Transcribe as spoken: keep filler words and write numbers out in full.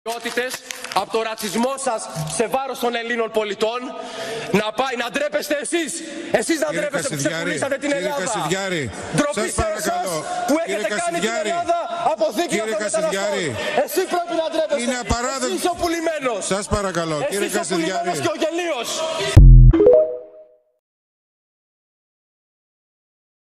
από το ρατσισμό σας σε βάρος των Ελλήνων πολιτών, να πάει να ντρέπεστε εσείς. Εσείς να ντρέπεστε που ξεπουλήσατε την Ελλάδα. Ντροπή σε εσάς που έχετε κάνει την Ελλάδα αποθήκη αυτομεταναστών. Εσύ πρέπει να ντρέπεστε. Είναι απαράδεκτο. Εσύ είσαι ο πουλημένος. Σας παρακαλώ. Εσύ Κύριε είσαι ο πουλημένος και ο γελίος.